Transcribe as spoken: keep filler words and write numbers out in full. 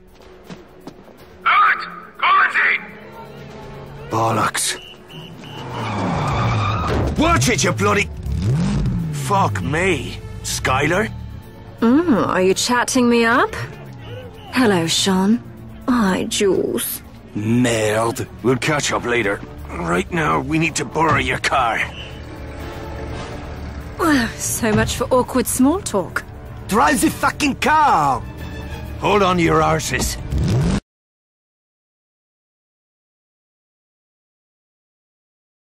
Out! Come in! Bollocks. Watch it, you bloody... Fuck me. Skylar? Mm, are you chatting me up? Hello, Sean. Hi, Jules. Nailed. We'll catch up later. Right now, we need to borrow your car. Well, so much for awkward small talk. Drive the fucking car! Hold on to your arses.